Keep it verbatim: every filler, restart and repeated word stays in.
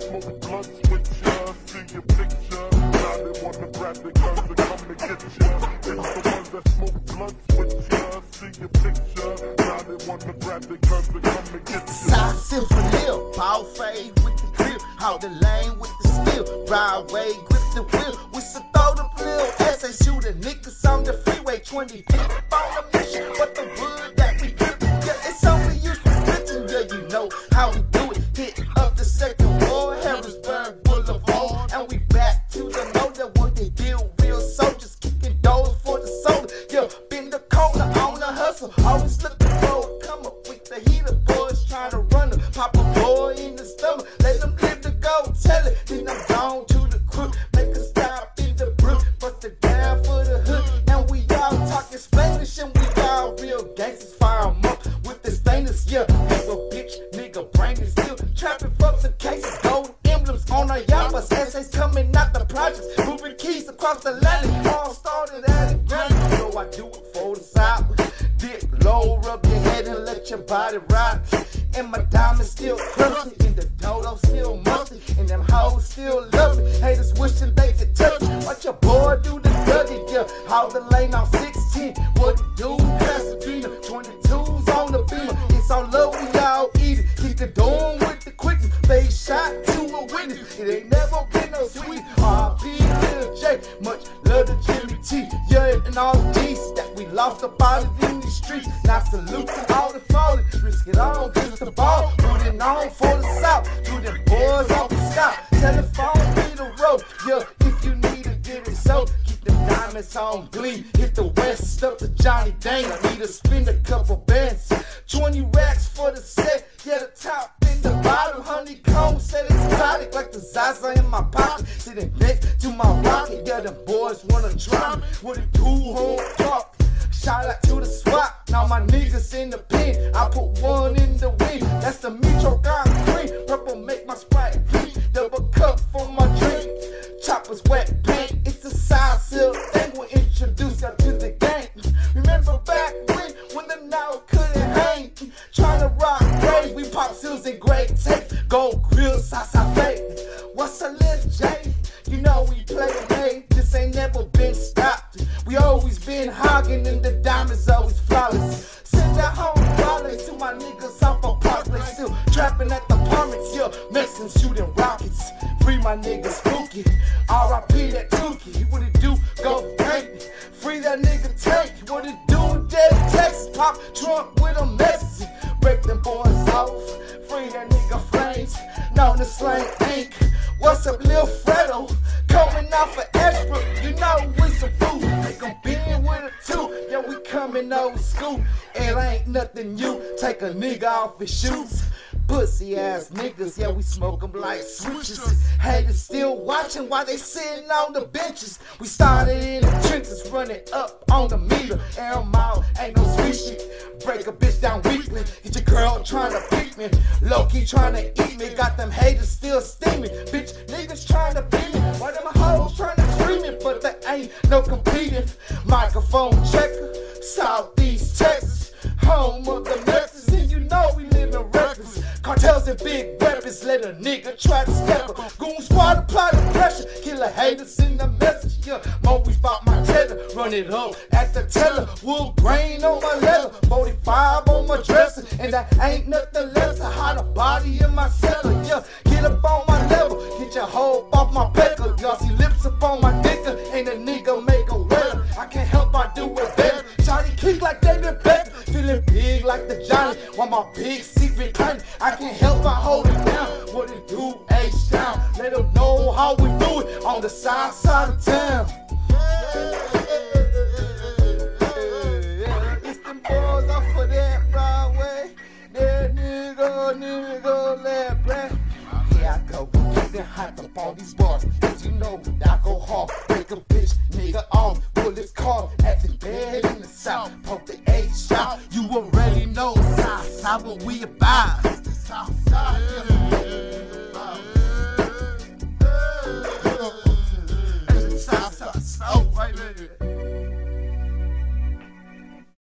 smoke blunts with ya, see your picture. Now they wanna grab the guns to come and get ya. It's the ones that smoke blunts with ya, see your picture. Now they wanna grab the guns to come and get ya. Side sip for Lil, ball fade with the grip, out the lane with the steel, ride way, grip the wheel, with some throw the Lil S A shooting niggas on the freeway, twenty feet on a mission, but the wood that we grip, yeah, it's only used for stitching, yeah, you know how we do it, hit up the second wall, Harrisburg Boulevard, and we back to the mode that what they build, real soldiers kicking doors for the soda, yeah, been the corner on the hustle, always looking for a come up with the heater, boys trying to run them, pop a boy in the stomach, let them live to go, tell it, then I'm gone to the crook, make a stop in the brook, bust it down for the hood, and we all talking Spanish, and we all real gangsters, fire 'em up with the stainless, yeah, nigga, bitch, nigga, brain is still trapping fucks and cases, gold emblems on our yamas, essays coming out the projects, moving keys across the land, all started at a gun, so I do it for the side, dip low, rub your head and let your body rock, and my diamonds still crusty, and the dodo still musty, and them hoes still love me, haters wishing they could touch me, watch your boy do the dougie, yeah, how the lane on sixteen, what it do, Pasadena, twenty-twos on the beamer, it's all love, we all eat it, keep the door with the quickness, face shot to a witness, it ain't never been no sweet, R I P Lil Jay, much love to Jimmy T, yeah, and all the G's that we lost about it in these streets, now salute to all the fallen, risk it all, get the ball, put it on for the south, to them boys off the scout, telephone be the road, yeah, if you need to get it so, keep the diamonds on gleam, hit the west up to Johnny Dane, I need to spend a couple bands, twenty racks for the set, yeah, the top and the bottom, honeycomb said it's exotic, like the Zaza in my pocket, sitting next to my rocket, yeah, them boys wanna try me, with a two home talk, shout out to the SWAT, now my niggas in the pen, I put one in the wind, that's the Metro Gone Green, purple make my Sprite green, double cup for my drink, choppers wet paint, it's the side silk thing, we'll introduce y'all to the game, remember back when, when the now couldn't hang, trying to rock grave, we pop seals in great tape, gold grills, Sasa fake, what's a Lil Jay, you know we play a game, this ain't never been stopped, we always been hogging and the diamonds always flawless, send that home flawless to my niggas off of park, they still trapping at the apartments, yeah, Mexican shooting rockets, free my nigga Spooky, R I P that Tukey, what it do, go tank, free that nigga Tank, what it do, dead Texas, pop trunk with a message, break them boys off, free that nigga Flames, known to slang ink, what's up Lil Fecto, coming out for extra, you know we some food, make 'em bend with a two, yeah we coming old school, it ain't nothing new, take a nigga off his shoes, pussy ass niggas, yeah we smoke 'em like switches, haters still watching while they sitting on the benches, we started in the trenches, running up on the meter, air 'em out, ain't no sweet shit, break a bitch down weekly, hit your girl trying to pick me, low-key trying to eat me, got them haters still steaming, bitch niggas trying to beat me, why them hoes trying to stream it, but there ain't no competing, microphone checker, Southeast Texas, home of the Mexicans, and you know we living reckless, cartels and big weapons, let a nigga try to step up, goon squad apply the pressure, killer haters in the message, yeah, Moe's about my tether, run it up at the teller, wood grain on my leather, forty-five on my dresser, and that ain't nothing less than hot a body in my cellar, yeah, get up on my level, get your hoe off my pecker, y'all see lips up on my dicker, ain't a nigga make a weather, I can't help I do it better, Charlie kick like David Beckham, feeling big like the Johnny, while my big secret tiny, I can't help I hold it down, what it do, H-Town, let them know how we do it, on the south side of town. It's them boys off for that Broadway, that nigga, nigga, LabRat, here I go, getting hot up on these bars, cause you know that I go hard, break a bitch, nigga off, bullets caught, acting bad in the south, poke the H out, you already know, south side what we about, it's the south side, yeah.